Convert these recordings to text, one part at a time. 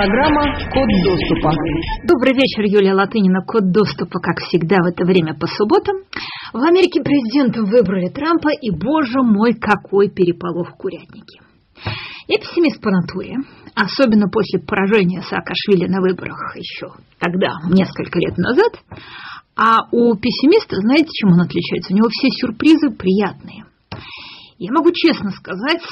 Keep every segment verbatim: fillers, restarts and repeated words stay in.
Программа «Код доступа». Добрый вечер, Юлия Латынина. Код доступа, как всегда, в это время по субботам. В Америке президентом выбрали Трампа, и, боже мой, какой переполох в курятнике. Я пессимист по натуре, особенно после поражения Саакашвили на выборах еще тогда, несколько лет назад. А у пессимиста, знаете, чем он отличается? У него все сюрпризы приятные. Я могу честно сказать,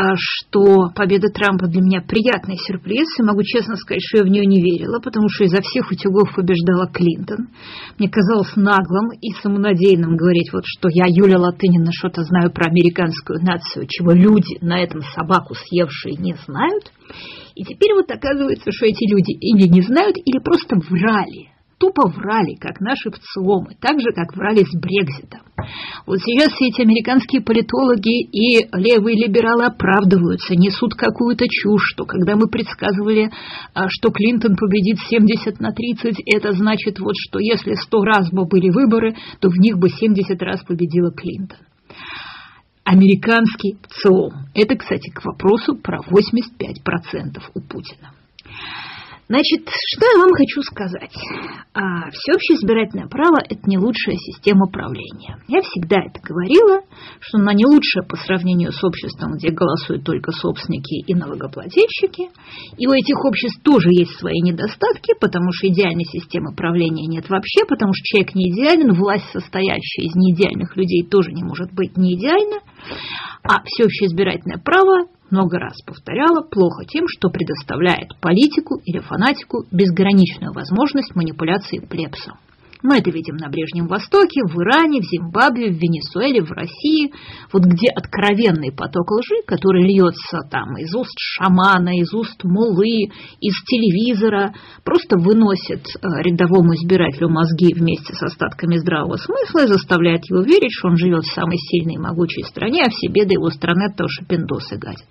что победа Трампа для меня приятный сюрприз, и могу честно сказать, что я в нее не верила, потому что изо всех утюгов побеждала Клинтон. Мне казалось наглым и самонадеянным говорить, вот, что я, Юлия Латынина, что-то знаю про американскую нацию, чего люди, на этом собаку съевшие, не знают. И теперь вот оказывается, что эти люди или не знают, или просто врали. Тупо врали, как наши ВЦИОМы, так же, как врали с Брекситом. Вот сейчас все эти американские политологи и левые либералы оправдываются, несут какую-то чушь, что когда мы предсказывали, что Клинтон победит семьдесят на тридцать, это значит, вот, что если сто раз бы были выборы, то в них бы семьдесят раз победила Клинтон. Американский ВЦИОМ. Это, кстати, к вопросу про восемьдесят пять процентов у Путина. Значит, что я вам хочу сказать? А, всеобщее избирательное право – это не лучшая система правления. Я всегда это говорила, что она не лучшая по сравнению с обществом, где голосуют только собственники и налогоплательщики. И у этих обществ тоже есть свои недостатки, потому что идеальной системы правления нет вообще, потому что человек не идеален, власть, состоящая из неидеальных людей, тоже не может быть не идеальна. А всеобщее избирательное право, много раз повторяла, плохо тем, что предоставляет политику или фанатику безграничную возможность манипуляции плебсом. Мы это видим на Ближнем Востоке, в Иране, в Зимбабве, в Венесуэле, в России, вот где откровенный поток лжи, который льется там из уст шамана, из уст муллы, из телевизора, просто выносит рядовому избирателю мозги вместе с остатками здравого смысла и заставляет его верить, что он живет в самой сильной и могучей стране, а все беды его страны от того, что пиндосы гадят.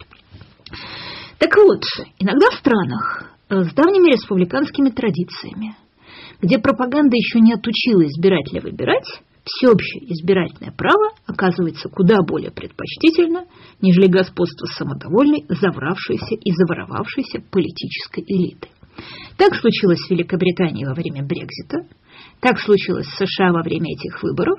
Так вот, иногда в странах с давними республиканскими традициями, где пропаганда еще не отучила избирателя выбирать, всеобщее избирательное право оказывается куда более предпочтительно, нежели господство самодовольной, завравшейся и заворовавшейся политической элиты. Так случилось в Великобритании во время Брексита, так случилось в США во время этих выборов.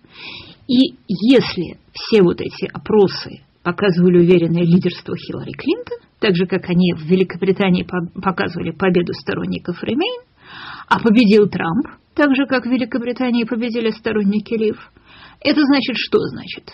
И если все вот эти опросы показывали уверенное лидерство Хиллари Клинтон, так же, как они в Великобритании показывали победу сторонников Ремейн, а победил Трамп, так же, как в Великобритании победили сторонники Лив. Это значит, что значит?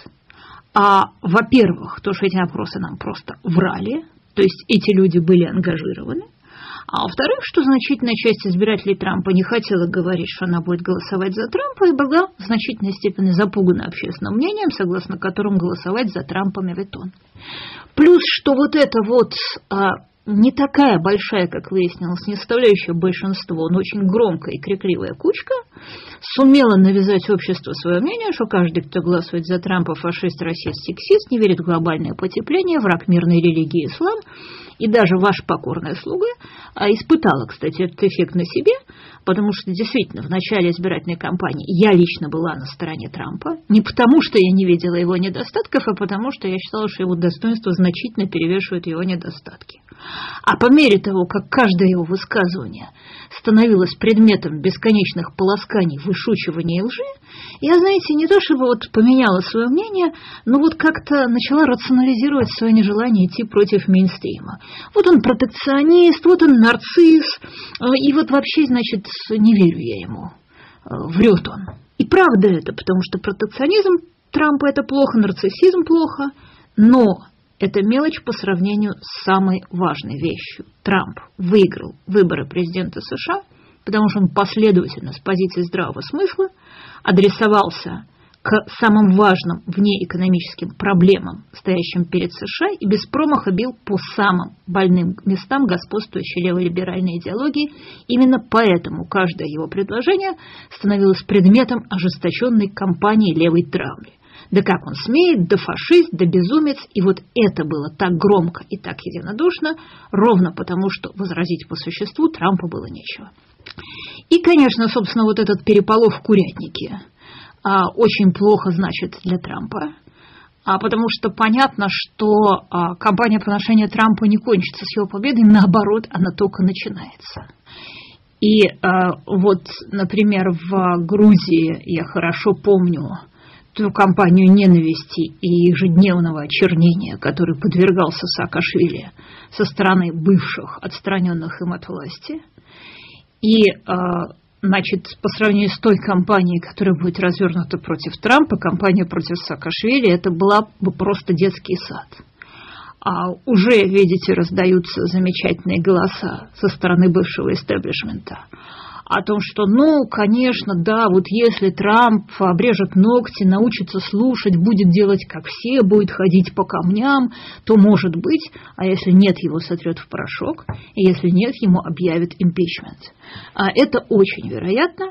А, во-первых, то, что эти опросы нам просто врали, то есть эти люди были ангажированы. А во-вторых, что значительная часть избирателей Трампа не хотела говорить, что она будет голосовать за Трампа, и была в значительной степени запугана общественным мнением, согласно которому голосовать за Трампа мавитон. Плюс, что вот это вот а, не такая большая, как выяснилось, не составляющая большинство, но очень громкая и крикливая кучка, сумела навязать обществу свое мнение, что каждый, кто голосует за Трампа, фашист, расист, сексист, не верит в глобальное потепление, враг мирной религии ислам, и даже ваша покорная слуга испытала, кстати, этот эффект на себе, потому что действительно в начале избирательной кампании я лично была на стороне Трампа, не потому что я не видела его недостатков, а потому что я считала, что его достоинства значительно перевешивают его недостатки. А по мере того, как каждое его высказывание становилось предметом бесконечных полосканий, вышучиваний и лжи, я, знаете, не то чтобы вот поменяла свое мнение, но вот как-то начала рационализировать свое нежелание идти против мейнстрима. Вот он протекционист, вот он нарцисс, и вот вообще, значит, не верю я ему, врет он. И правда это, потому что протекционизм Трампа это плохо, нарциссизм плохо, но это мелочь по сравнению с самой важной вещью. Трамп выиграл выборы президента США, потому что он последовательно с позиции здравого смысла адресовался к самым важным внеэкономическим проблемам, стоящим перед США, и без промаха бил по самым больным местам господствующей леволиберальной идеологии. Именно поэтому каждое его предложение становилось предметом ожесточенной кампании левой травли. Да как он смеет, да фашист, да безумец. И вот это было так громко и так единодушно, ровно потому, что возразить по существу Трампу было нечего. И, конечно, собственно, вот этот переполох в курятнике а, очень плохо значит для Трампа. А потому что понятно, что а, кампания по отношению Трампа не кончится с его победой, наоборот, она только начинается. И а, вот, например, в Грузии я хорошо помню ту кампанию ненависти и ежедневного очернения, которой подвергался Саакашвили со стороны бывших, отстраненных им от власти. И, значит, по сравнению с той кампанией, которая будет развернута против Трампа, кампания против Саакашвили, это была бы просто детский сад. А уже, видите, раздаются замечательные голоса со стороны бывшего истеблишмента о том, что, ну, конечно, да, вот если Трамп обрежет ногти, научится слушать, будет делать, как все, будет ходить по камням, то может быть, а если нет, его сотрет в порошок, и если нет, ему объявят импичмент. А это очень вероятно,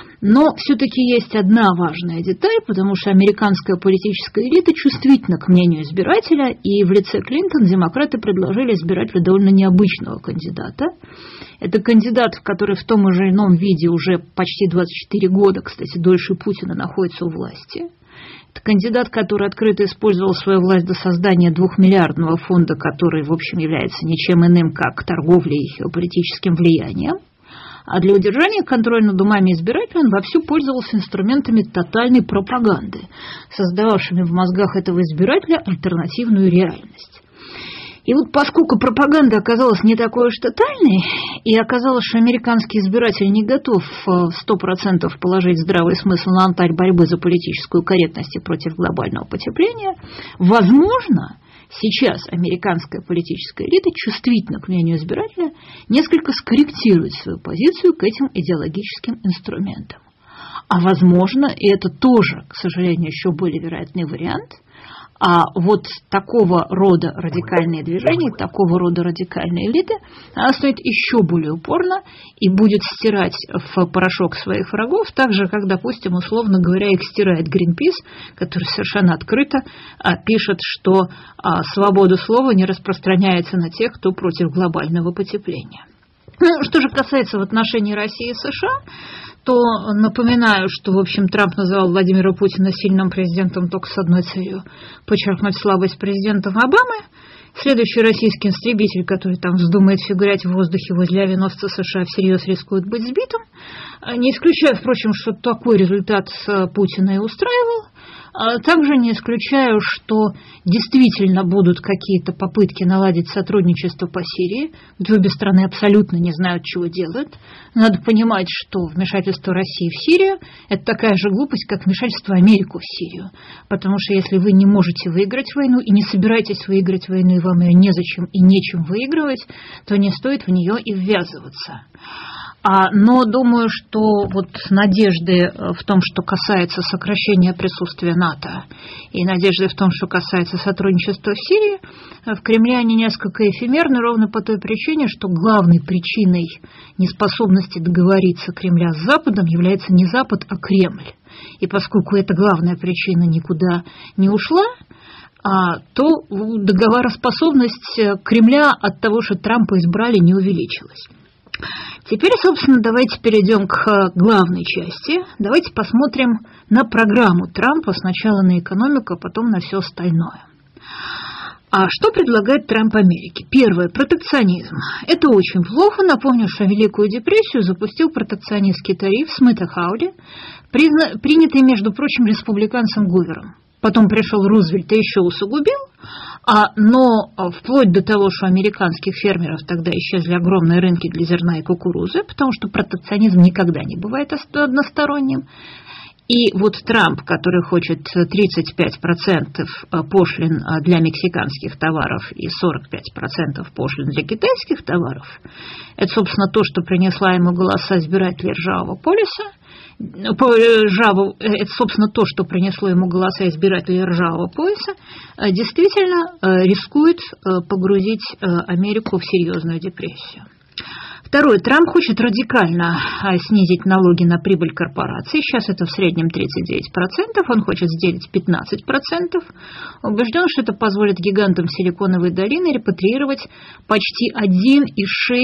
но все-таки есть одна важная деталь, потому что американская политическая элита чувствительна к мнению избирателя, и в лице Клинтон демократы предложили избирателю довольно необычного кандидата. Это кандидат, который в том или ином виде уже почти двадцать четыре года, кстати, дольше Путина, находится у власти. Это кандидат, который открыто использовал свою власть до создания двухмиллиардного фонда, который, в общем, является ничем иным, как торговлей политическим влиянием. А для удержания контроля над умами избирателей он вовсю пользовался инструментами тотальной пропаганды, создававшими в мозгах этого избирателя альтернативную реальность. И вот поскольку пропаганда оказалась не такой уж тотальной, и оказалось, что американский избиратель не готов сто процентов положить здравый смысл на алтарь борьбы за политическую корректность и против глобального потепления, возможно, сейчас американская политическая элита чувствительна к мнению избирателя, несколько скорректирует свою позицию к этим идеологическим инструментам. А возможно, и это тоже, к сожалению, еще более вероятный вариант, а вот такого рода радикальные движения, такого рода радикальные элиты, она станет еще более упорно и будет стирать в порошок своих врагов, так же, как, допустим, условно говоря, их стирает Greenpeace, который совершенно открыто а, пишет, что а, свобода слова не распространяется на тех, кто против глобального потепления. Ну, что же касается в отношении России и США, то напоминаю, что, в общем, Трамп назвал Владимира Путина сильным президентом только с одной целью – подчеркнуть слабость президента Обамы. Следующий российский истребитель, который там вздумает фигурять в воздухе возле авианосца США, всерьез рискует быть сбитым. Не исключаю, впрочем, что такой результат Путина и устраивал. Также не исключаю, что действительно будут какие-то попытки наладить сотрудничество по Сирии, где обе страны абсолютно не знают, чего делать. Надо понимать, что вмешательство России в Сирию – это такая же глупость, как вмешательство Америки в Сирию. Потому что если вы не можете выиграть войну и не собираетесь выиграть войну, и вам ее незачем и нечем выигрывать, то не стоит в нее и ввязываться. А, но думаю, что вот надежды в том, что касается сокращения присутствия НАТО, и надежды в том, что касается сотрудничества в Сирии, в Кремле они несколько эфемерны ровно по той причине, что главной причиной неспособности договориться Кремля с Западом является не Запад, а Кремль. И поскольку эта главная причина никуда не ушла, то договороспособность Кремля от того, что Трампа избрали, не увеличилась. Теперь, собственно, давайте перейдем к главной части. Давайте посмотрим на программу Трампа, сначала на экономику, а потом на все остальное. А что предлагает Трамп Америке? Первое – протекционизм. Это очень плохо. Напомню, что Великую депрессию запустил протекционистский тариф Смита-Хауди, принятый, между прочим, республиканцем Гувером. Потом пришел Рузвельт и еще усугубил, а, но вплоть до того, что американских фермеров тогда исчезли огромные рынки для зерна и кукурузы, потому что протекционизм никогда не бывает односторонним. И вот Трамп, который хочет тридцать пять процентов пошлин для мексиканских товаров и сорок пять процентов пошлин для китайских товаров, это, собственно, то, что принесла ему голоса избирателей Ржавого полюса. Это, собственно, то, что принесло ему голоса избирателей Ржавого пояса, действительно рискует погрузить Америку в серьезную депрессию. Второе. Трамп хочет радикально снизить налоги на прибыль корпораций. Сейчас это в среднем тридцать девять процентов. Он хочет сделать пятнадцать процентов. Убежден, что это позволит гигантам Силиконовой долины репатриировать почти один целых шесть десятых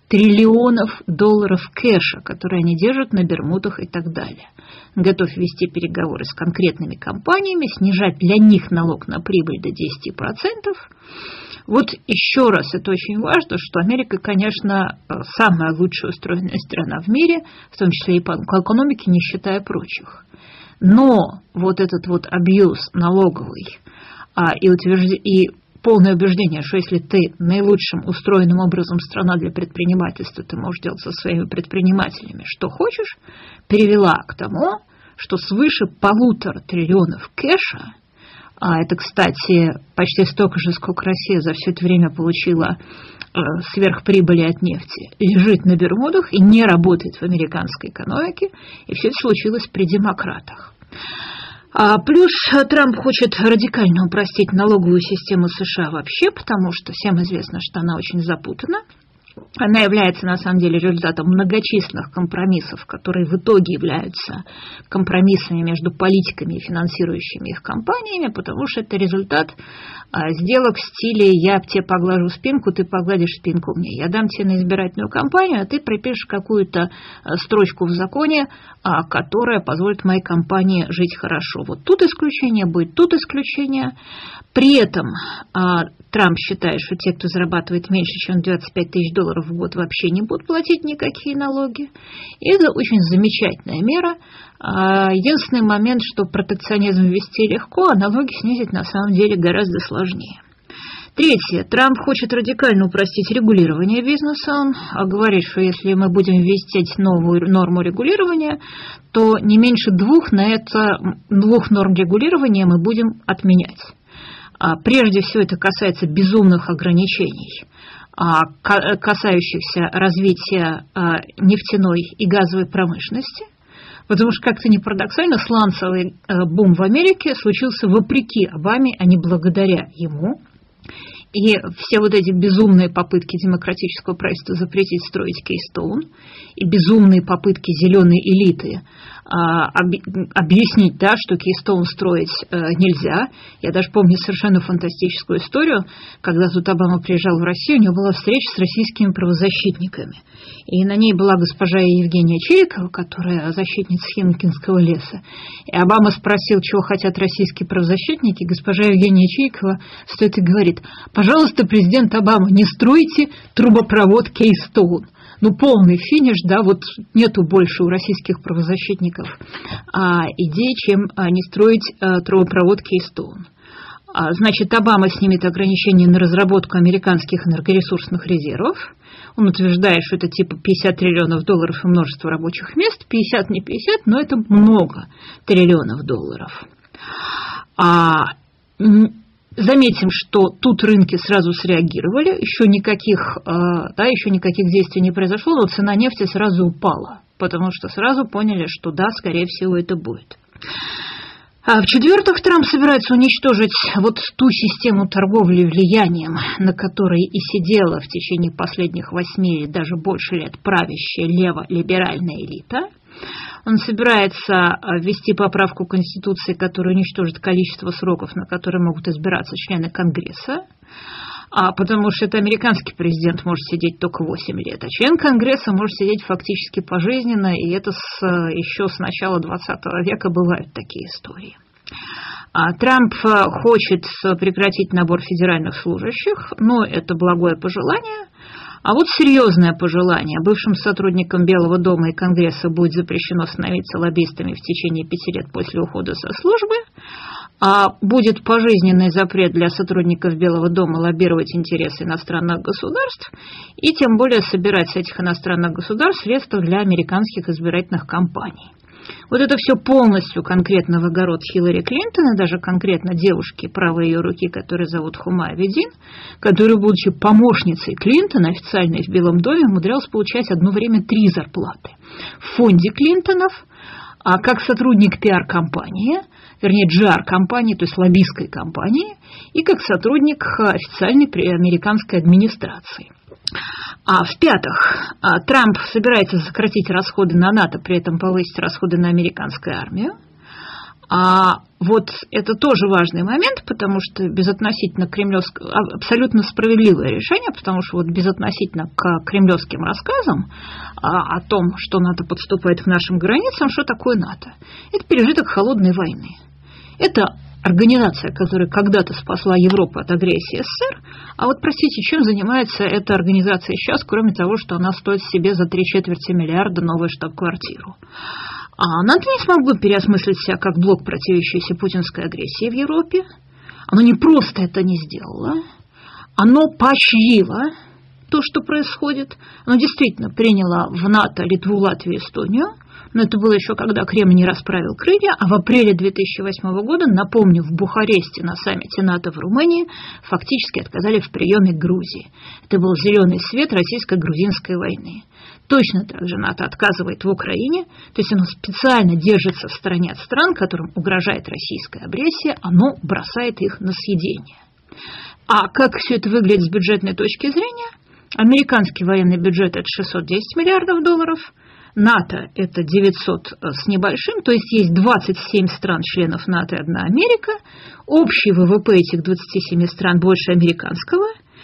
триллионов долларов кэша, которые они держат на Бермудах и так далее. Готов вести переговоры с конкретными компаниями, снижать для них налог на прибыль до десяти процентов. Вот еще раз, это очень важно, что Америка, конечно, самая лучшая устроенная страна в мире, в том числе и по экономике, не считая прочих. Но вот этот вот абьюз налоговый а, и, утвержд... и полное убеждение, что если ты наилучшим устроенным образом страна для предпринимательства, ты можешь делать со своими предпринимателями что хочешь, привела к тому, что свыше полутора триллионов кэша, а это, кстати, почти столько же, сколько Россия за все это время получила э, сверхприбыли от нефти, лежит на Бермудах и не работает в американской экономике, и все это случилось при демократах. А плюс Трамп хочет радикально упростить налоговую систему США вообще, потому что всем известно, что она очень запутана. Она является, на самом деле, результатом многочисленных компромиссов, которые в итоге являются компромиссами между политиками и финансирующими их компаниями, потому что это результат а, сделок в стиле «я тебе поглажу спинку, ты погладишь спинку мне». Я дам тебе на избирательную кампанию, а ты припишешь какую-то а, строчку в законе, а, которая позволит моей компании жить хорошо. Вот тут исключение будет, тут исключение. При этом а, Трамп считает, что те, кто зарабатывает меньше, чем двадцать пять тысяч долларов в год, вообще не будут платить никакие налоги. И это очень замечательная мера. А, единственный момент, что протекционизм ввести легко, а налоги снизить на самом деле гораздо сложнее. Третье. Трамп хочет радикально упростить регулирование бизнеса. Он говорит, что если мы будем ввести новую норму регулирования, то не меньше двух, на это, двух норм регулирования мы будем отменять. Прежде всего, это касается безумных ограничений, касающихся развития нефтяной и газовой промышленности, потому что, как-то не парадоксально, сланцевый бум в Америке случился вопреки Обаме, а не благодаря ему. И все вот эти безумные попытки демократического правительства запретить строить Кейстоун и безумные попытки зеленой элиты а, об, объяснить, да, что Кейстоун строить а, нельзя. Я даже помню совершенно фантастическую историю, когда тут Обама приезжал в Россию, у него была встреча с российскими правозащитниками. И на ней была госпожа Евгения Чирикова, которая защитница Химкинского леса. И Обама спросил, чего хотят российские правозащитники. Госпожа Евгения Чирикова стоит и говорит: пожалуйста, президент Обама, не стройте трубопровод Кейстоун. Ну, полный финиш, да, вот нету больше у российских правозащитников а, идей, чем а, не строить а, трубопровод Кейстоун. А, значит, Обама снимет ограничения на разработку американских энергоресурсных резервов. Он утверждает, что это типа пятьдесят триллионов долларов и множество рабочих мест. пятьдесят не пятьдесят, но это много триллионов долларов. А, Заметим, что тут рынки сразу среагировали, еще никаких, да, еще никаких действий не произошло, но цена нефти сразу упала, потому что сразу поняли, что да, скорее всего, это будет. А в-четвертых, Трамп собирается уничтожить вот ту систему торговли влиянием, на которой и сидела в течение последних восьми или даже больше лет правящая лево-либеральная элита. Он собирается ввести поправку Конституции, которая уничтожит количество сроков, на которые могут избираться члены Конгресса, а потому что это американский президент может сидеть только восемь лет, а член Конгресса может сидеть фактически пожизненно, и это с, еще с начала двадцатого века бывают такие истории. А Трамп хочет прекратить набор федеральных служащих, но это благое пожелание. А вот серьезное пожелание. Бывшим сотрудникам Белого дома и Конгресса будет запрещено становиться лоббистами в течение пяти лет после ухода со службы. А будет пожизненный запрет для сотрудников Белого дома лоббировать интересы иностранных государств и тем более собирать с этих иностранных государств средства для американских избирательных кампаний. Вот это все полностью конкретно в огород Хиллари Клинтон, и даже конкретно девушки правой ее руки, которую зовут Хумая Ведин, которая, будучи помощницей Клинтона, официально в Белом доме, умудрялась получать одно время три зарплаты. В фонде Клинтонов, а как сотрудник пиар-компании, вернее джи ар-компании, то есть лоббистской компании, и как сотрудник официальной американской администрации. А в-пятых, Трамп собирается сократить расходы на НАТО, при этом повысить расходы на американскую армию. А вот это тоже важный момент, потому что безотносительно кремлевского, абсолютно справедливое решение, потому что вот безотносительно к кремлевским рассказам а, о том, что НАТО подступает к нашим границам, что такое НАТО? Это пережиток холодной войны. Это организация, которая когда-то спасла Европу от агрессии СССР, а вот, простите, чем занимается эта организация сейчас, кроме того, что она стоит себе за три четверти миллиарда новую штаб-квартиру? А НАТО не смогло переосмыслить себя как блок, противящийся путинской агрессии в Европе. Оно не просто это не сделало, оно поощрило то, что происходит. Оно действительно приняло в НАТО Литву, Латвию, Эстонию, но это было еще когда Кремль не расправил крылья, а в апреле две тысячи восьмого года, напомню, в Бухаресте на саммите НАТО в Румынии фактически отказали в приеме Грузии. Это был зеленый свет российско-грузинской войны. Точно так же НАТО отказывает в Украине, то есть оно специально держится в стороне от стран, которым угрожает российская агрессия, оно бросает их на съедение. А как все это выглядит с бюджетной точки зрения? Американский военный бюджет – это шестьсот десять миллиардов долларов, НАТО – это девятьсот с небольшим, то есть есть двадцать семь стран-членов НАТО и одна Америка, общий ВВП этих двадцати семи стран больше американского,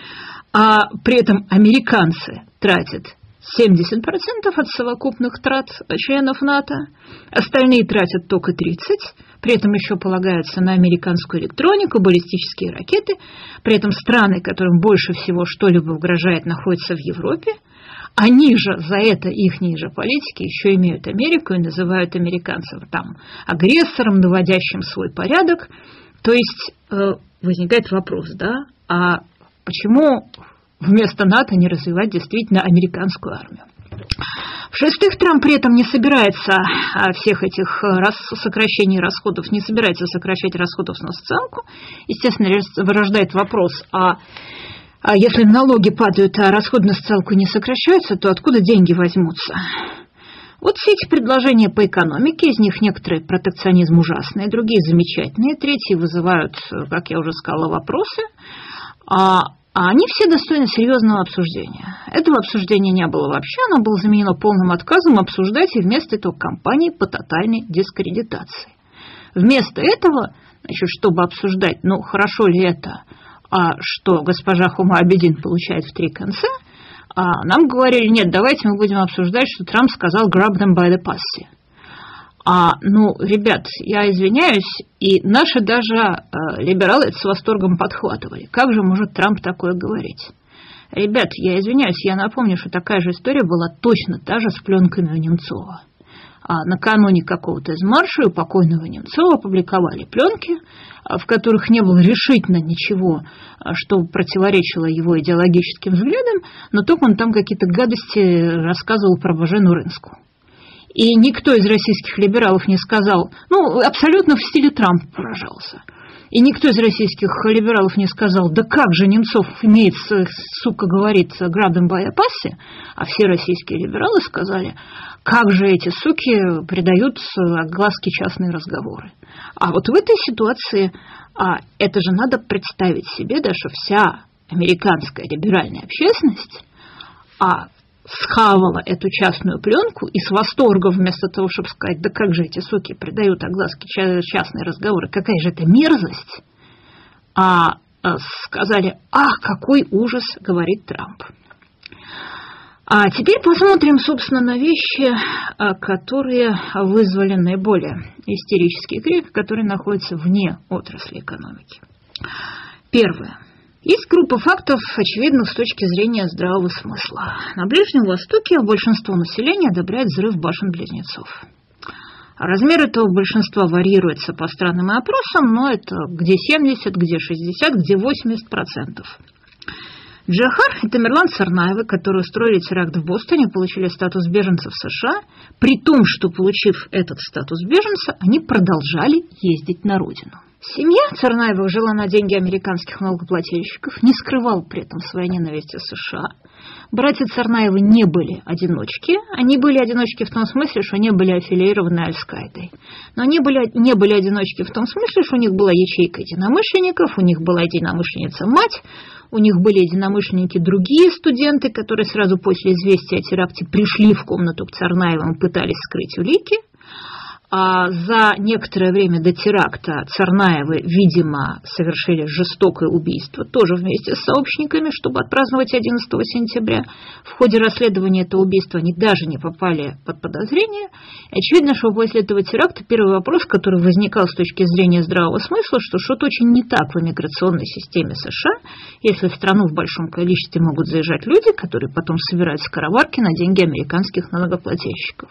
а при этом американцы тратят семьдесят процентов от совокупных трат членов НАТО, остальные тратят только тридцать процентов, при этом еще полагаются на американскую электронику, баллистические ракеты, при этом страны, которым больше всего что-либо угрожает, находятся в Европе, они же за это, ихние же политики, еще имеют Америку и называют американцев там агрессором, наводящим свой порядок. То есть э, возникает вопрос, да, а почему вместо НАТО не развивать действительно американскую армию? В-шестых, Трамп при этом не собирается всех этих сокращений расходов, не собирается сокращать расходов на социалку. Естественно, вырождает вопрос, а если налоги падают, а расходы на социалку не сокращаются, то откуда деньги возьмутся? Вот все эти предложения по экономике, из них некоторые протекционизм ужасные, другие замечательные, третьи вызывают, как я уже сказала, вопросы. А А они все достойны серьезного обсуждения. Этого обсуждения не было вообще, оно было заменено полным отказом обсуждать и вместо этого кампании по тотальной дискредитации. Вместо этого, значит, чтобы обсуждать, ну, хорошо ли это, а, что госпожа Хума Абедин получает в три конца, а, нам говорили, нет, давайте мы будем обсуждать, что Трамп сказал «grab them by the pussy». А, ну, ребят, я извиняюсь, и наши даже э, либералы это с восторгом подхватывали. Как же может Трамп такое говорить? Ребят, я извиняюсь, я напомню, что такая же история была точно та же с пленками у Немцова. А накануне какого-то из марша у покойного Немцова опубликовали пленки, в которых не было решительно ничего, что противоречило его идеологическим взглядам, но только он там какие-то гадости рассказывал про Божену Рынскую. И никто из российских либералов не сказал, ну, абсолютно в стиле Трампа выражался. И никто из российских либералов не сказал, да как же Немцов имеет, сука, говорит, grab them by a pussy, а все российские либералы сказали, как же эти суки придают огласке частные разговоры. А вот в этой ситуации, а, это же надо представить себе, да, что вся американская либеральная общественность, а, схавала эту частную пленку и с восторгом, вместо того, чтобы сказать, да как же эти суки придают огласке частные разговоры, какая же это мерзость, а, а сказали, ах, какой ужас, говорит Трамп. А теперь посмотрим, собственно, на вещи, которые вызвали наиболее истерический крик, который находится вне отрасли экономики. Первое. Есть группа фактов, очевидных с точки зрения здравого смысла. На Ближнем Востоке большинство населения одобряет взрыв башен-близнецов. Размер этого большинства варьируется по странам и опросам, но это где семьдесят, где шестьдесят, где восемьдесят процентов. Джохар и Тамерлан Царнаевы, которые устроили теракт в Бостоне, получили статус беженцев в США, при том, что, получив этот статус беженца, они продолжали ездить на родину. Семья Царнаевых жила на деньги американских налогоплательщиков, не скрывала при этом своей ненависти США. Братья Царнаевы не были одиночки, они были одиночки в том смысле, что они были аффилированы Аль-Каидой. Но они были, не были одиночки в том смысле, что у них была ячейка единомышленников, у них была единомышленница-мать, у них были единомышленники другие студенты, которые сразу после известия о теракте пришли в комнату к Царнаевым и пытались скрыть улики. а за некоторое время до теракта Царнаевы, видимо, совершили жестокое убийство, тоже вместе с сообщниками, чтобы отпраздновать одиннадцатого сентября. В ходе расследования этого убийства они даже не попали под подозрение. И очевидно, что после этого теракта первый вопрос, который возникал с точки зрения здравого смысла, что что-то очень не так в иммиграционной системе США, если в страну в большом количестве могут заезжать люди, которые потом собирают скороварки на деньги американских налогоплательщиков.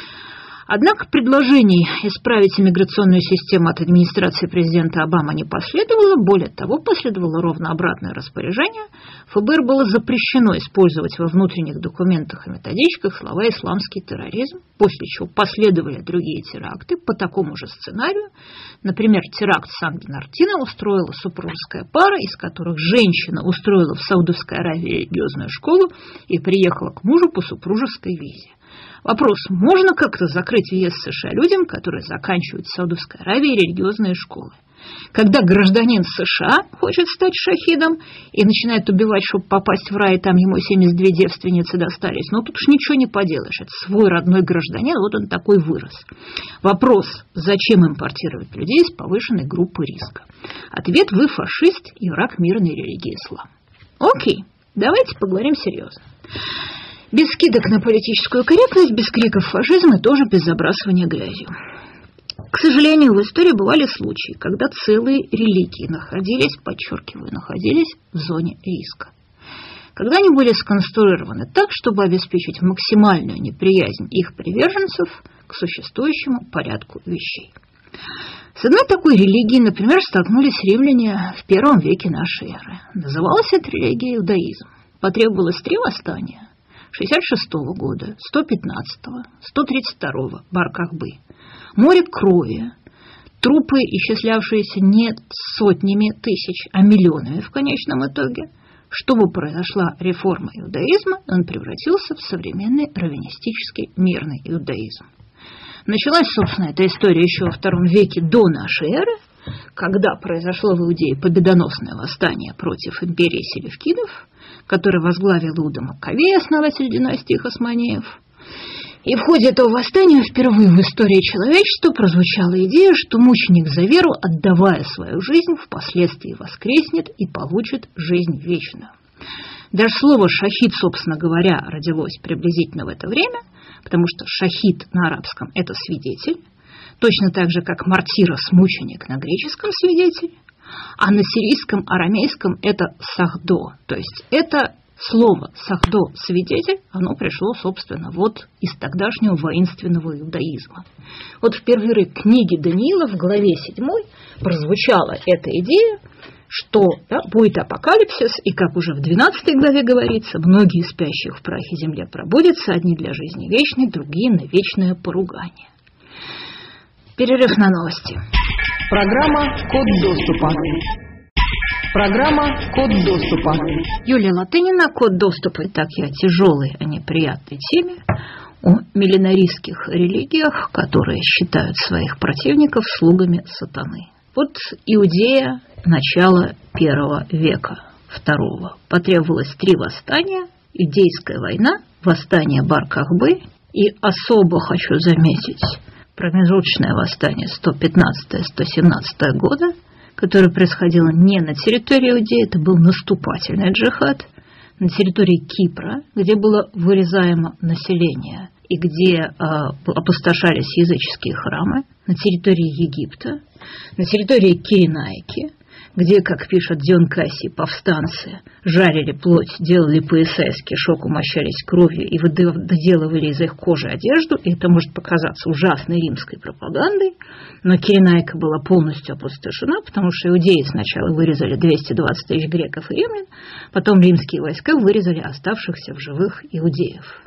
Однако предложений исправить иммиграционную систему от администрации президента Обамы не последовало. Более того, последовало ровно обратное распоряжение. ФБР было запрещено использовать во внутренних документах и методичках слова «исламский терроризм», после чего последовали другие теракты по такому же сценарию. Например, теракт в Сан-Бернардино устроила супружеская пара, из которых женщина устроила в Саудовской Аравии религиозную школу и приехала к мужу по супружеской визе. Вопрос, можно как-то закрыть въезд в США людям, которые заканчивают в Саудовской Аравии религиозные школы? Когда гражданин США хочет стать шахидом и начинает убивать, чтобы попасть в рай, и там ему семьдесят две девственницы достались, ну тут уж ничего не поделаешь, это свой родной гражданин, вот он такой вырос. Вопрос, зачем импортировать людей с повышенной группы риска? Ответ, вы фашист и враг мирной религии ислам. Окей, давайте поговорим серьезно. Без скидок на политическую корректность, без криков фашизма и тоже без забрасывания грязью. К сожалению, в истории бывали случаи, когда целые религии находились, подчеркиваю, находились в зоне риска. Когда они были сконструированы так, чтобы обеспечить максимальную неприязнь их приверженцев к существующему порядку вещей. С одной такой религией, например, столкнулись римляне в первом веке нашей эры. Называлась эта религия иудаизм. Потребовалось три восстания. шестьдесят шестого года, сто пятнадцатого, сто тридцать второго Бар-Кохбы. Море крови, трупы, исчислявшиеся не сотнями тысяч, а миллионами в конечном итоге. Чтобы произошла реформа иудаизма, он превратился в современный раввинистический мирный иудаизм. Началась, собственно, эта история еще во втором веке до нашей эры, когда произошло в Иудее победоносное восстание против империи селевкидов, который возглавил Иуда Маккавей, основатель династии Хасмонеев. И в ходе этого восстания впервые в истории человечества прозвучала идея, что мученик за веру, отдавая свою жизнь, впоследствии воскреснет и получит жизнь вечную. Даже слово «шахид», собственно говоря, родилось приблизительно в это время, потому что «шахид» на арабском – это свидетель, точно так же, как «мартирос» – мученик на греческом свидетель, а на сирийском, арамейском это «сахдо», то есть это слово «сахдо» – свидетель, оно пришло, собственно, вот из тогдашнего воинственного иудаизма. Вот в первой книге Даниила в главе седьмой прозвучала эта идея, что да, будет апокалипсис, и, как уже в двенадцатой главе говорится, многие спящих в прахе земле пробудятся, одни для жизни вечной, другие на вечное поругание. Перерыв на новости. Программа «Код доступа». Программа «Код доступа». Юлия Латынина, «Код доступа». Итак, я о тяжелой, а не приятной теме, о миллинаристских религиях, которые считают своих противников слугами сатаны. Вот Иудея, начало первого века, второго. Потребовалось три восстания: Иудейская война, восстание Бар-Кохбы и, особо хочу заметить, промежуточное восстание сто пятнадцатого - сто семнадцатого года, которое происходило не на территории Иудеи, это был наступательный джихад, на территории Кипра, где было вырезаемо население и где э, опустошались языческие храмы, на территории Египта, на территории Киренайки, где, как пишет Дион Кассий, повстанцы жарили плоть, делали пояса из кишок, умощались кровью и выделывали из их кожи одежду, и это может показаться ужасной римской пропагандой, но Киренайка была полностью опустошена, потому что иудеи сначала вырезали двести двадцать тысяч греков и римлян, потом римские войска вырезали оставшихся в живых иудеев.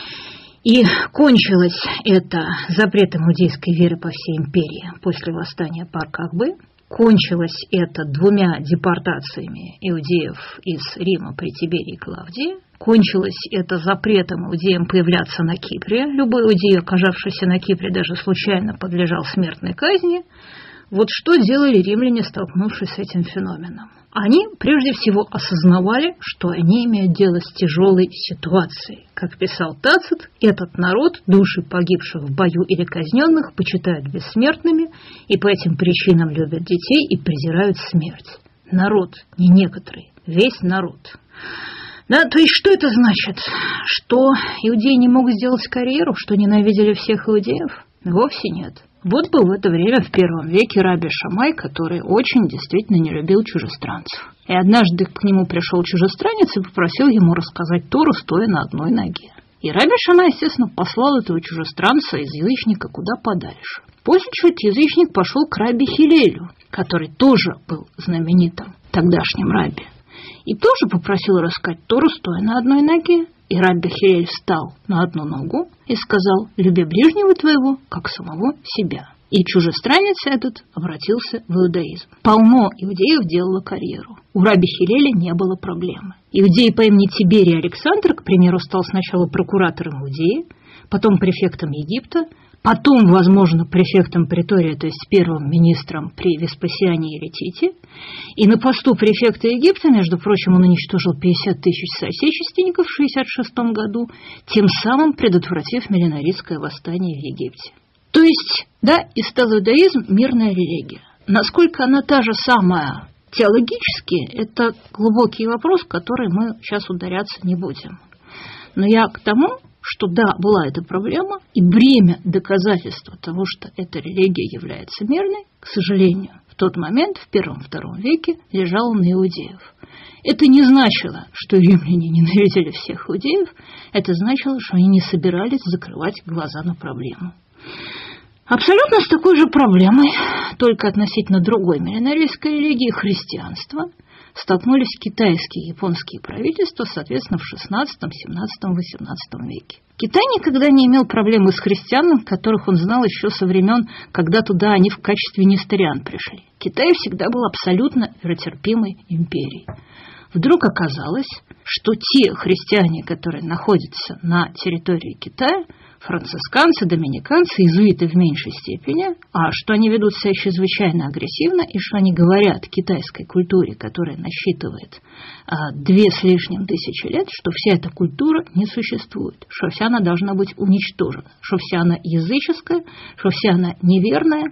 И кончилось это запретом иудейской веры по всей империи после восстания Бар-Кохбы. Кончилось это двумя депортациями иудеев из Рима при Тиберии Клавдии. Кончилось это запретом иудеям появляться на Кипре. Любой иудей, оказавшийся на Кипре, даже случайно подлежал смертной казни. Вот что делали римляне, столкнувшись с этим феноменом? Они прежде всего осознавали, что они имеют дело с тяжелой ситуацией. Как писал Тацит, этот народ души погибших в бою или казненных почитают бессмертными и по этим причинам любят детей и презирают смерть. Народ, не некоторые, весь народ. Да, то есть что это значит? Что иудеи не могут сделать карьеру, что ненавидели всех иудеев? Вовсе нет. Вот был в это время в первом веке Раби Шамай, который очень действительно не любил чужестранцев. И однажды к нему пришел чужестранец и попросил ему рассказать Тору, стоя на одной ноге. И Раби Шамай, естественно, послал этого чужестранца из язычника куда подальше. После чего язычник пошел к Раби Хилелю, который тоже был знаменитым тогдашним рабби, и тоже попросил рассказать Тору, стоя на одной ноге. И Рабби Хилель встал на одну ногу и сказал: «Люби ближнего твоего, как самого себя». И чужестранец этот обратился в иудаизм. Полно иудеев делало карьеру. У Рабби Хилеля не было проблемы. Иудей по имени Тиберий Александр, к примеру, стал сначала прокуратором Иудеи, потом префектом Египта, потом, возможно, префектом Претория, то есть первым министром при Веспасиане или Тите. И на посту префекта Египта, между прочим, он уничтожил пятьдесят тысяч соотечественников в шестьдесят шестом году, тем самым предотвратив миллинарийское восстание в Египте. То есть, да, и стал иудаизм мирная религия. Насколько она та же самая теологически, это глубокий вопрос, в который мы сейчас ударяться не будем. Но я к тому, что да, была эта проблема, и бремя доказательства того, что эта религия является мирной, к сожалению, в тот момент, в первом-втором веке, лежало на иудеев. Это не значило, что римляне ненавидели всех иудеев, это значило, что они не собирались закрывать глаза на проблему. Абсолютно с такой же проблемой, только относительно другой миллинарийской религии, христианства, столкнулись китайские и японские правительства, соответственно, в шестнадцатом, семнадцатом, восемнадцатом веке. Китай никогда не имел проблемы с христианами, которых он знал еще со времен, когда туда они в качестве несториан пришли. Китай всегда был абсолютно веротерпимой империей. Вдруг оказалось, что те христиане, которые находятся на территории Китая, францисканцы, доминиканцы, иезуиты в меньшей степени, а что они ведут себя чрезвычайно агрессивно, и что они говорят китайской культуре, которая насчитывает а, две с лишним тысячи лет, что вся эта культура не существует, что вся она должна быть уничтожена, что вся она языческая, что вся она неверная.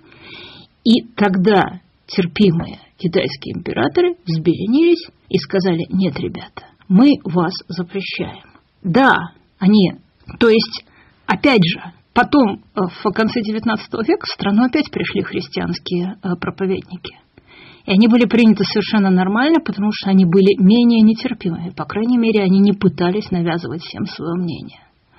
И тогда терпимые китайские императоры взбеленились и сказали: нет, ребята, мы вас запрещаем. Да, они, то есть, опять же, потом, в конце девятнадцатого века, в страну опять пришли христианские проповедники. И они были приняты совершенно нормально, потому что они были менее нетерпимыми. По крайней мере, они не пытались навязывать всем свое мнение.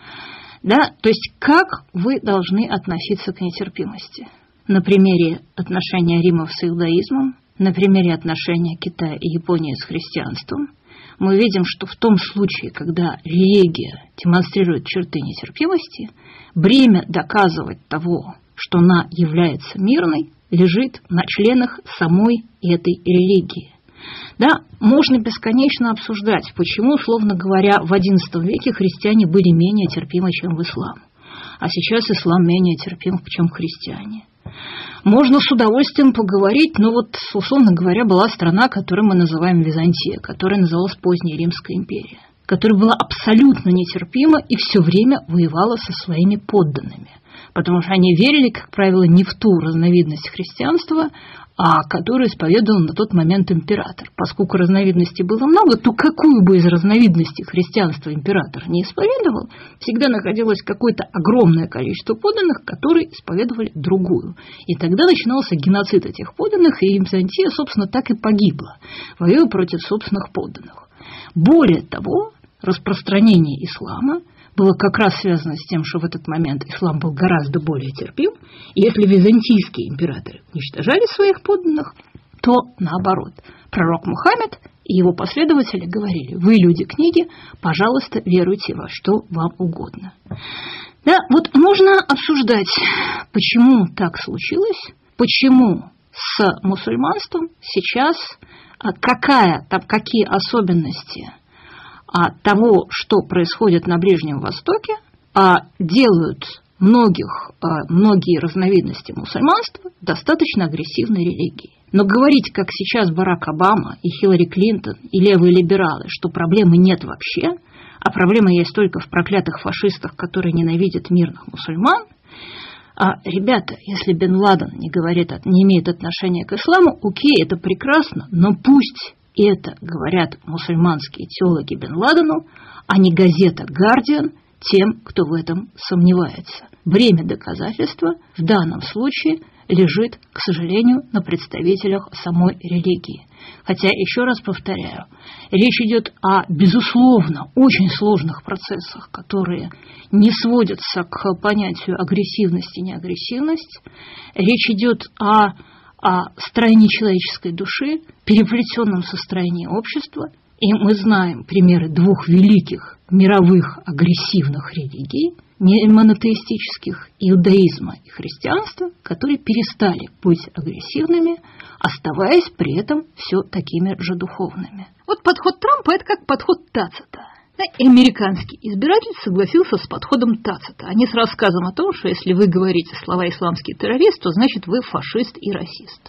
Да? То есть, как вы должны относиться к нетерпимости? На примере отношения Рима с иудаизмом, на примере отношения Китая и Японии с христианством, мы видим, что в том случае, когда религия демонстрирует черты нетерпимости, бремя доказывать того, что она является мирной, лежит на членах самой этой религии. Да, можно бесконечно обсуждать, почему, условно говоря, в одиннадцатом веке христиане были менее терпимы, чем в ислам, а сейчас ислам менее терпим, чем христиане. Можно с удовольствием поговорить, но вот, условно говоря, была страна, которую мы называем Византия, которая называлась Поздняя Римская империя, которая была абсолютно нетерпима и все время воевала со своими подданными, потому что они верили, как правило, не в ту разновидность христианства, а которую исповедовал на тот момент император. Поскольку разновидностей было много, то какую бы из разновидностей христианства император не исповедовал, всегда находилось какое-то огромное количество подданных, которые исповедовали другую. И тогда начинался геноцид этих подданных, и Византия, собственно, так и погибла, воюя против собственных подданных. Более того, распространение ислама было как раз связано с тем, что в этот момент ислам был гораздо более терпим, и если византийские императоры уничтожали своих подданных, то наоборот. Пророк Мухаммед и его последователи говорили: вы, люди книги, пожалуйста, веруйте во что вам угодно. Да, вот можно обсуждать, почему так случилось, почему с мусульманством сейчас, какая, там, какие особенности того, что происходит на Ближнем Востоке, делают многих, многие разновидности мусульманства достаточно агрессивной религией. Но говорить, как сейчас Барак Обама и Хиллари Клинтон и левые либералы, что проблемы нет вообще, а проблема есть только в проклятых фашистах, которые ненавидят мирных мусульман. А, ребята, если Бен Ладен не говорит, не имеет отношения к исламу, окей, это прекрасно, но пусть это говорят мусульманские теологи Бен Ладену, а не газета «Гардиан» тем, кто в этом сомневается. Бремя доказательства в данном случае лежит, к сожалению, на представителях самой религии. Хотя, еще раз повторяю, речь идет о, безусловно, очень сложных процессах, которые не сводятся к понятию агрессивность и неагрессивность. Речь идет о, о строении человеческой души, переплетенном со строением общества. И мы знаем примеры двух великих мировых агрессивных религий, монотеистических, иудаизма и христианства, которые перестали быть агрессивными, оставаясь при этом все такими же духовными. Вот подход Трампа – это как подход Тацита. И американский избиратель согласился с подходом Тацита, а не с рассказом о том, что если вы говорите слова «исламский террорист», то значит вы фашист и расист.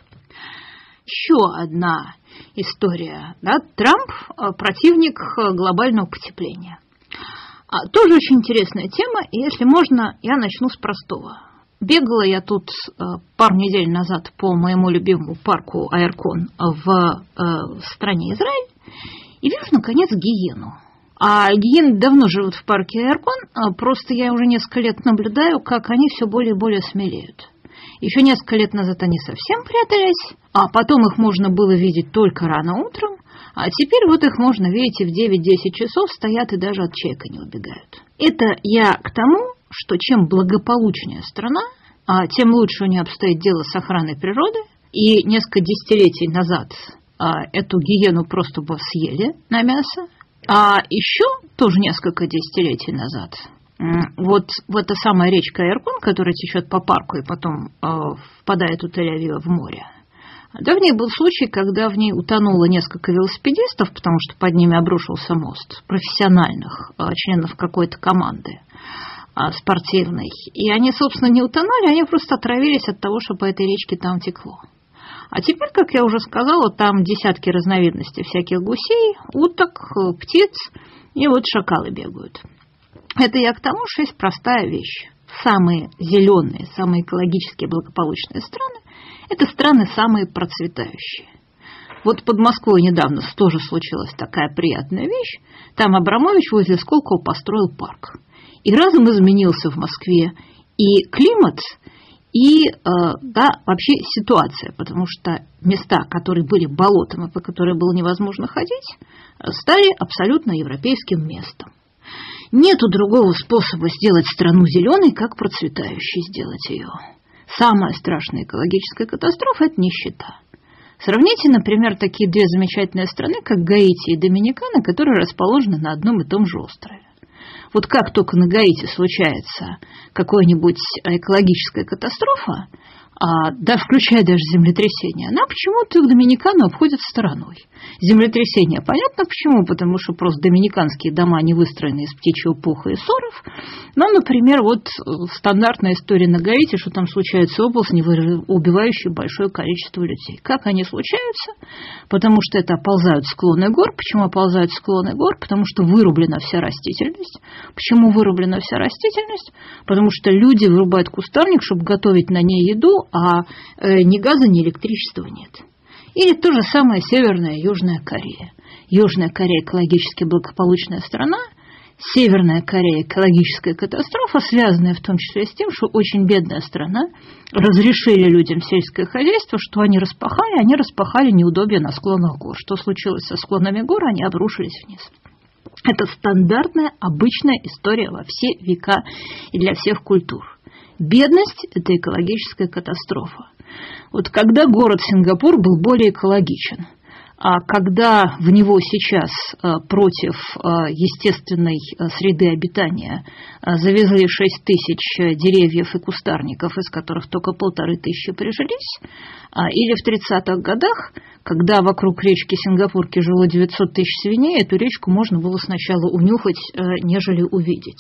Еще одна история. Да? Трамп – противник глобального потепления. А, тоже очень интересная тема, и если можно, я начну с простого. Бегала я тут э, пару недель назад по моему любимому парку Айркон в э, стране Израиль, и вижу, наконец, гиену. А гиены давно живут в парке Айркон, а просто я уже несколько лет наблюдаю, как они все более и более смелеют. Еще несколько лет назад они совсем прятались, а потом их можно было видеть только рано утром, а теперь вот их можно видеть и в девять-десять часов стоят и даже от чайка не убегают. Это я к тому, что чем благополучнее страна, тем лучше у нее обстоит дело с охраной природы. И несколько десятилетий назад эту гиену просто бы съели на мясо. А еще тоже несколько десятилетий назад вот в эта самая речка Айркон, которая течет по парку и потом впадает у Тель-Авива в море, да, в ней был случай, когда в ней утонуло несколько велосипедистов, потому что под ними обрушился мост, профессиональных членов какой-то команды спортивной. И они, собственно, не утонули, они просто отравились от того, что по этой речке там текло. А теперь, как я уже сказала, там десятки разновидностей всяких гусей, уток, птиц, и вот шакалы бегают. Это я к тому, что есть простая вещь. Самые зеленые, самые экологически благополучные страны – это страны самые процветающие. Вот под Москвой недавно тоже случилась такая приятная вещь. Там Абрамович возле Сколково построил парк. И разом изменился в Москве и климат, и да, вообще ситуация, потому что места, которые были болотом и по которым было невозможно ходить, стали абсолютно европейским местом. Нету другого способа сделать страну зеленой, как процветающей сделать ее. Самая страшная экологическая катастрофа – это нищета. Сравните, например, такие две замечательные страны, как Гаити и Доминикана, которые расположены на одном и том же острове. Вот как только на Гаити случается какая-нибудь экологическая катастрофа, а, да, включая даже землетрясение, она почему-то в Доминикану обходит стороной. Землетрясение понятно почему, потому что просто доминиканские дома не выстроены из птичьего пуха и ссоров. Но, например, вот стандартная история на Гаити, что там случаются области, убивающие большое количество людей. Как они случаются? Потому что это оползают склоны гор. Почему оползают склоны гор? Потому что вырублена вся растительность. Почему вырублена вся растительность? Потому что люди вырубают кустарник, чтобы готовить на ней еду, а ни газа, ни электричества нет. Или то же самое Северная и Южная Корея. Южная Корея – экологически благополучная страна, Северная Корея – экологическая катастрофа, связанная в том числе с тем, что очень бедная страна, разрешили людям сельское хозяйство, что они распахали, они распахали неудобья на склонах гор. Что случилось со склонами гор, они обрушились вниз. Это стандартная, обычная история во все века и для всех культур. Бедность – это экологическая катастрофа. Вот когда город Сингапур был более экологичен, а когда в него сейчас против естественной среды обитания завезли шесть тысяч деревьев и кустарников, из которых только полторы тысячи прижились, или в тридцатых годах, когда вокруг речки Сингапурки жило девятьсот тысяч свиней, эту речку можно было сначала унюхать, нежели увидеть.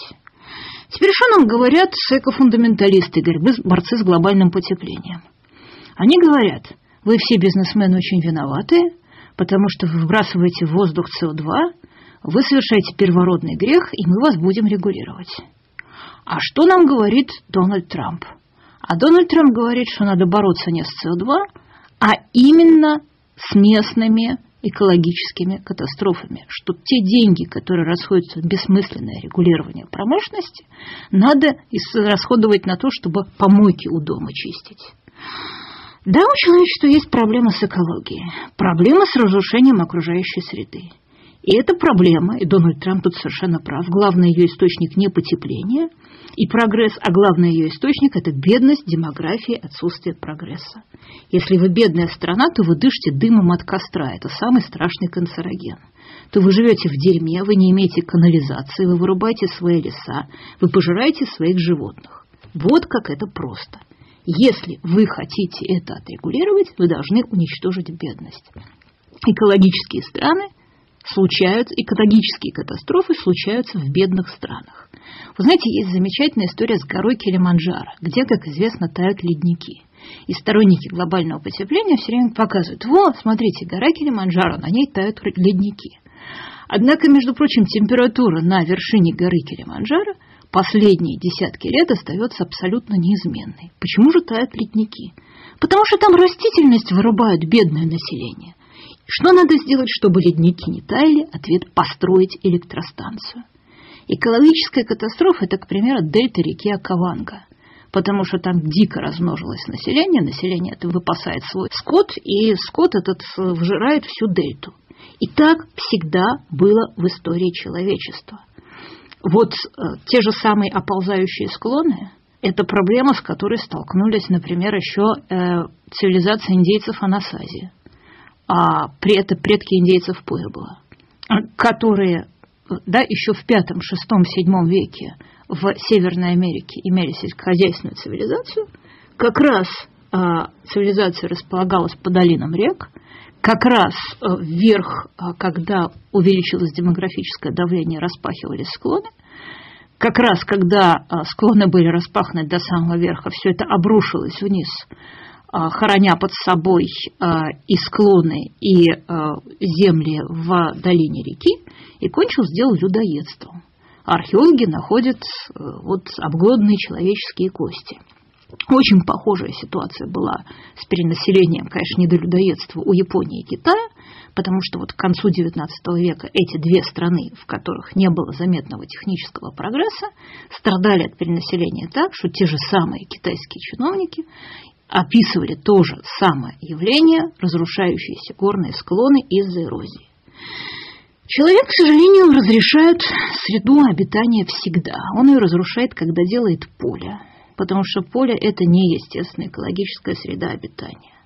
Теперь что нам говорят экофундаменталисты, борцы с глобальным потеплением? Они говорят, вы все бизнесмены очень виноваты, потому что вы выбрасываете в воздух С О два, вы совершаете первородный грех, и мы вас будем регулировать. А что нам говорит Дональд Трамп? А Дональд Трамп говорит, что надо бороться не с С О два, а именно с местными экологическими катастрофами, что те деньги, которые расходятся в бессмысленное регулирование промышленности, надо расходовать на то, чтобы помойки у дома чистить. Да, у человечества есть проблема с экологией, проблема с разрушением окружающей среды. И эта проблема, и Дональд Трамп тут совершенно прав, главный ее источник не потепление и прогресс, а главный ее источник – это бедность, демография, отсутствие прогресса. Если вы бедная страна, то вы дышите дымом от костра, это самый страшный канцероген. То вы живете в дерьме, вы не имеете канализации, вы вырубаете свои леса, вы пожираете своих животных. Вот как это просто. Если вы хотите это отрегулировать, вы должны уничтожить бедность. Экологические страны случаются, экологические катастрофы случаются в бедных странах. Вы знаете, есть замечательная история с горой Килиманджаро, где, как известно, тают ледники. И сторонники глобального потепления все время показывают, вот, смотрите, гора Килиманджаро, на ней тают ледники. Однако, между прочим, температура на вершине горы Килиманджаро последние десятки лет остается абсолютно неизменной. Почему же тают ледники? Потому что там растительность вырубают бедное население. Что надо сделать, чтобы ледники не таяли? Ответ – построить электростанцию. Экологическая катастрофа – это, к примеру, дельта реки Окаванго, потому что там дико размножилось население, население это выпасает свой скот, и скот этот вжирает всю дельту. И так всегда было в истории человечества. Вот э, те же самые оползающие склоны – это проблема, с которой столкнулись, например, еще э, цивилизация индейцев Анасази. А это предки индейцев Пуэбла, которые да, еще в пятом, шестом, седьмом веке в Северной Америке имели сельскохозяйственную цивилизацию. Как раз а, цивилизация располагалась по долинам рек, как раз а, вверх, а, когда увеличилось демографическое давление, распахивались склоны. Как раз когда а, склоны были распахнуты до самого верха, все это обрушилось вниз, хороня под собой и склоны, и земли в долине реки, и кончилось дело людоедством. Археологи находят вот обглоданные человеческие кости. Очень похожая ситуация была с перенаселением, конечно, не до людоедства, у Японии и Китая, потому что вот к концу девятнадцатого века эти две страны, в которых не было заметного технического прогресса, страдали от перенаселения так, что те же самые китайские чиновники описывали то же самое явление, разрушающиеся горные склоны из-за эрозии. Человек, к сожалению, разрешает среду обитания всегда. Он ее разрушает, когда делает поле, потому что поле – это не естественная экологическая среда обитания.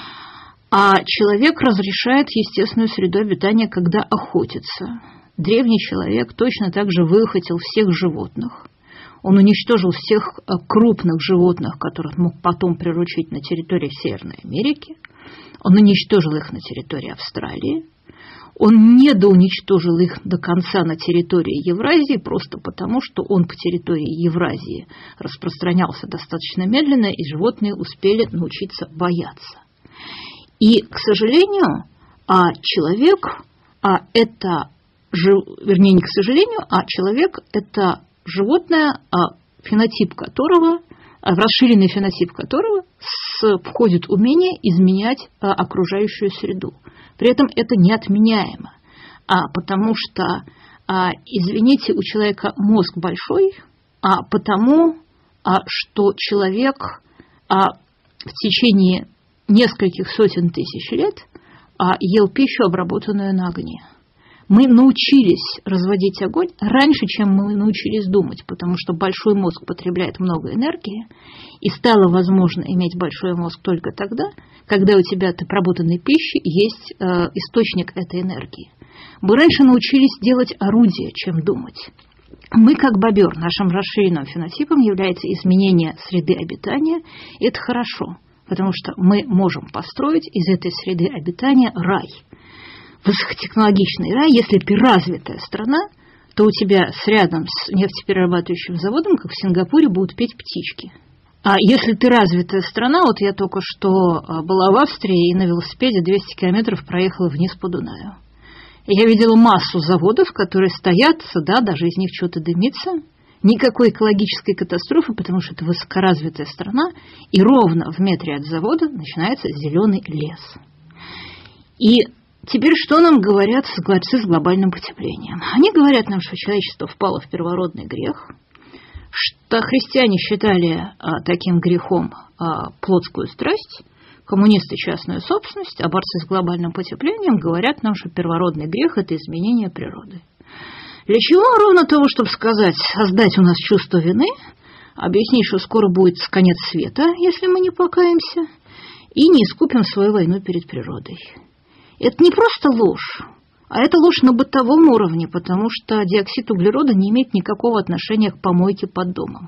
А человек разрешает естественную среду обитания, когда охотится. Древний человек точно так же выхватил всех животных. Он уничтожил всех крупных животных, которых мог потом приручить на территории Северной Америки. Он уничтожил их на территории Австралии. Он не доуничтожил их до конца на территории Евразии, просто потому, что он по территории Евразии распространялся достаточно медленно, и животные успели научиться бояться. И, к сожалению, человек – это, вернее, не к сожалению, а человек – это животное, фенотип которого, расширенный фенотип которого входит умение изменять окружающую среду. При этом это неотменяемо, а потому что, а, извините, у человека мозг большой, а потому а, что человек а, в течение нескольких сотен тысяч лет а, ел пищу, обработанную на огне. Мы научились разводить огонь раньше, чем мы научились думать, потому что большой мозг потребляет много энергии, и стало возможно иметь большой мозг только тогда, когда у тебя от обработанной пищи есть э, источник этой энергии. Мы раньше научились делать орудия, чем думать. Мы, как бобер, нашим расширенным фенотипом является изменение среды обитания, и это хорошо, потому что мы можем построить из этой среды обитания рай. Высокотехнологичный рай, если ты развитая страна, то у тебя с рядом с нефтеперерабатывающим заводом, как в Сингапуре, будут петь птички. А если ты развитая страна, вот я только что была в Австрии и на велосипеде двести километров проехала вниз по Дунаю. Я видела массу заводов, которые стоят, да, даже из них что-то дымится. Никакой экологической катастрофы, потому что это высокоразвитая страна, и ровно в метре от завода начинается зеленый лес. И теперь что нам говорят борцы с глобальным потеплением? Они говорят нам, что человечество впало в первородный грех, что христиане считали а, таким грехом а, плотскую страсть, коммунисты – частную собственность, а борцы с глобальным потеплением говорят нам, что первородный грех – это изменение природы. Для чего? Ровно того, чтобы сказать, создать у нас чувство вины, объяснить, что скоро будет конец света, если мы не покаемся, и не искупим свою войну перед природой. Это не просто ложь, а это ложь на бытовом уровне, потому что диоксид углерода не имеет никакого отношения к помойке под домом.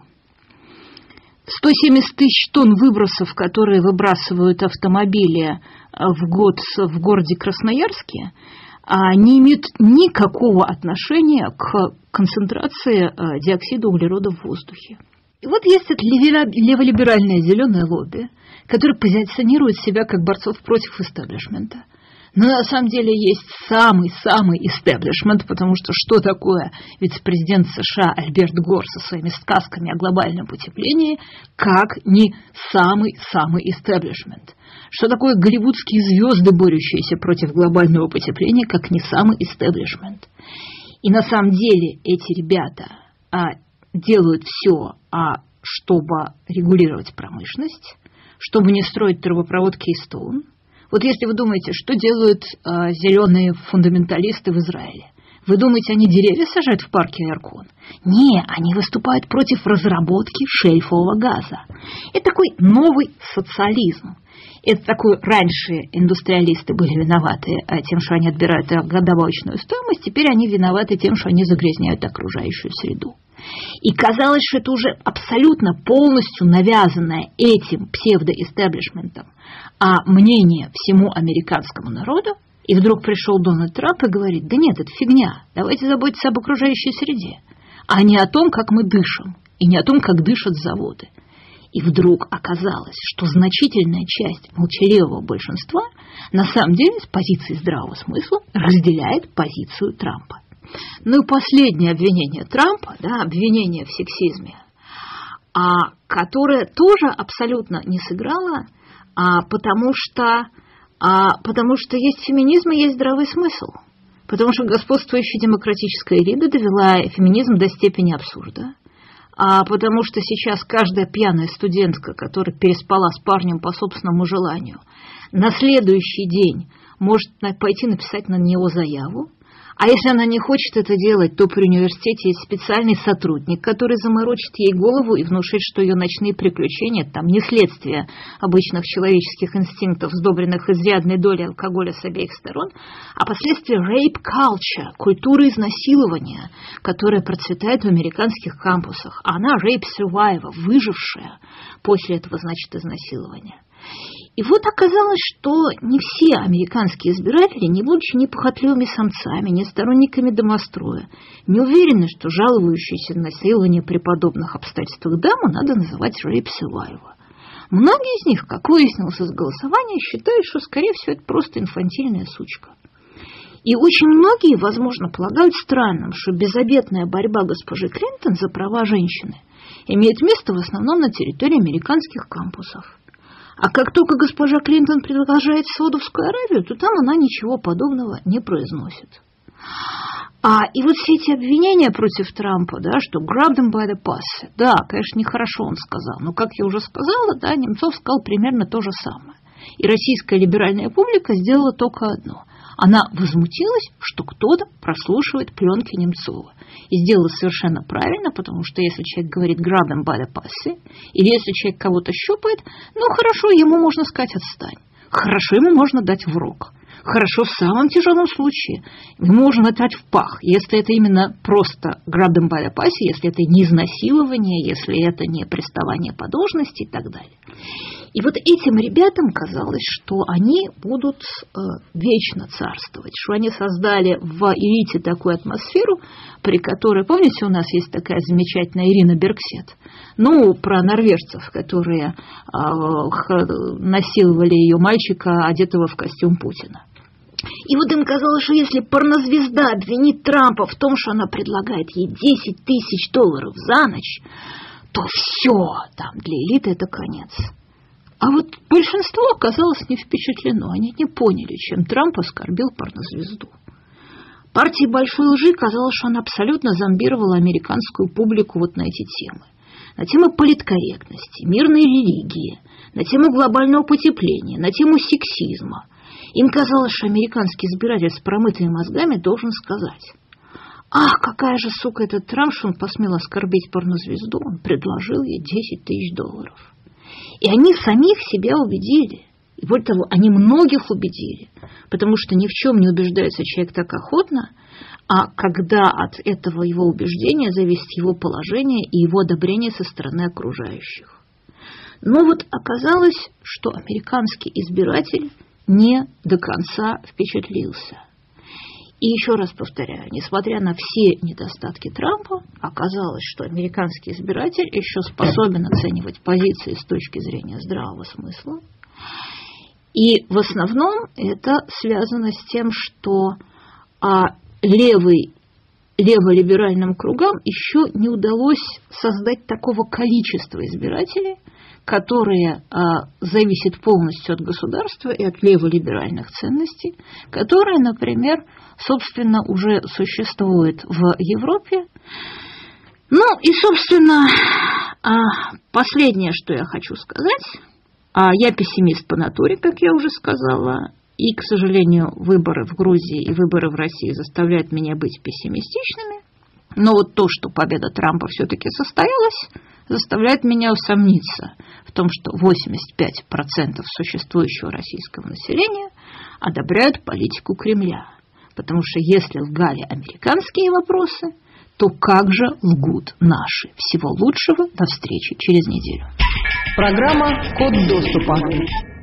сто семьдесят тысяч тонн выбросов, которые выбрасывают автомобили в год в городе Красноярске, не имеют никакого отношения к концентрации диоксида углерода в воздухе. И вот есть это леволиберальное зеленое лобби, которое позиционирует себя как борцов против истеблишмента. Но на самом деле есть самый-самый истеблишмент, потому что что такое вице-президент США Альберт Гор со своими сказками о глобальном потеплении, как не самый-самый истеблишмент? Что такое голливудские звезды, борющиеся против глобального потепления, как не самый истеблишмент? И на самом деле эти ребята а, делают все, а, чтобы регулировать промышленность, чтобы не строить трубопровод Кейстоун. Вот если вы думаете, что делают а, зеленые фундаменталисты в Израиле, вы думаете, они деревья сажают в парке Айркон? Не, они выступают против разработки шельфового газа. Это такой новый социализм. Это такой, раньше индустриалисты были виноваты тем, что они отбирают добавочную стоимость, теперь они виноваты тем, что они загрязняют окружающую среду. И казалось, что это уже абсолютно полностью навязанное этим псевдоэстеблишментом а мнение всему американскому народу, и вдруг пришел Дональд Трамп и говорит: да нет, это фигня, давайте заботиться об окружающей среде, а не о том, как мы дышим, и не о том, как дышат заводы. И вдруг оказалось, что значительная часть молчаливого большинства на самом деле с позиции здравого смысла разделяет позицию Трампа. Ну и последнее обвинение Трампа, да, обвинение в сексизме, а, которое тоже абсолютно не сыграло, а, потому, что, а, потому что есть феминизм и есть здравый смысл. Потому что господствующая демократическая элита довела феминизм до степени абсурда. А потому что сейчас каждая пьяная студентка, которая переспала с парнем по собственному желанию, на следующий день может пойти написать на него заяву. А если она не хочет это делать, то при университете есть специальный сотрудник, который заморочит ей голову и внушит, что ее ночные приключения там не следствие обычных человеческих инстинктов, сдобренных изрядной долей алкоголя с обеих сторон, а последствия rape culture, культуры изнасилования, которая процветает в американских кампусах. А она rape survivor, выжившая после этого, значит, изнасилования. И вот оказалось, что не все американские избиратели, не будучи ни похотливыми самцами, ни сторонниками домостроя, не уверены, что жалующиеся на насилование при подобных обстоятельствах даму надо называть rape survivor. Многие из них, как выяснилось из голосования, считают, что, скорее всего, это просто инфантильная сучка. И очень многие, возможно, полагают странным, что безобетная борьба госпожи Клинтон за права женщины имеет место в основном на территории американских кампусов. А как только госпожа Клинтон приглашает в Саудовскую Аравию, то там она ничего подобного не произносит. А, и вот все эти обвинения против Трампа, да, что grab them by the pussy, да, конечно, нехорошо он сказал, но, как я уже сказала, да, Немцов сказал примерно то же самое. И российская либеральная публика сделала только одно. Она возмутилась, что кто-то прослушивает пленки Немцова. И сделала совершенно правильно, потому что если человек говорит grab them by the pussy, или если человек кого-то щупает, ну хорошо, ему можно сказать отстань. Хорошо, ему можно дать в рог. Хорошо, в самом тяжелом случае ему можно дать в пах, если это именно просто grab them by the pussy, если это не изнасилование, если это не приставание по должности и так далее. И вот этим ребятам казалось, что они будут э, вечно царствовать, что они создали в элите такую атмосферу, при которой, помните, у нас есть такая замечательная Ирина Бергсет, ну, про норвежцев, которые э, насиловали ее мальчика, одетого в костюм Путина. И вот им казалось, что если порнозвезда обвинит Трампа в том, что она предлагает ей десять тысяч долларов за ночь, то все, там для элиты это конец. А вот большинство оказалось не впечатлено, они не поняли, чем Трамп оскорбил порнозвезду. Партии большой лжи казалось, что она абсолютно зомбировала американскую публику вот на эти темы. На тему политкорректности, мирной религии, на тему глобального потепления, на тему сексизма. Им казалось, что американский избиратель с промытыми мозгами должен сказать: ах, какая же сука этот Трамп, что он посмел оскорбить порнозвезду, он предложил ей десять тысяч долларов. И они самих себя убедили. И более того, они многих убедили, потому что ни в чем не убеждается человек так охотно, а когда от этого его убеждения зависит его положение и его одобрение со стороны окружающих. Но вот оказалось, что американский избиратель не до конца впечатлился. И еще раз повторяю, несмотря на все недостатки Трампа, оказалось, что американский избиратель еще способен оценивать позиции с точки зрения здравого смысла. И в основном это связано с тем, что а, левый, леволиберальным кругам еще не удалось создать такого количества избирателей, которые а, зависят полностью от государства и от леволиберальных ценностей, которые, например, собственно, уже существуют в Европе. Ну и, собственно, а, последнее, что я хочу сказать, а, я пессимист по натуре, как я уже сказала, и, к сожалению, выборы в Грузии и выборы в России заставляют меня быть пессимистичными. Но вот то, что победа Трампа все-таки состоялась, заставляет меня усомниться в том, что восемьдесят пять процентов существующего российского населения одобряют политику Кремля. Потому что если лгали американские вопросы, то как же лгут наши? Всего лучшего, до встречи через неделю. Программа «Код доступа».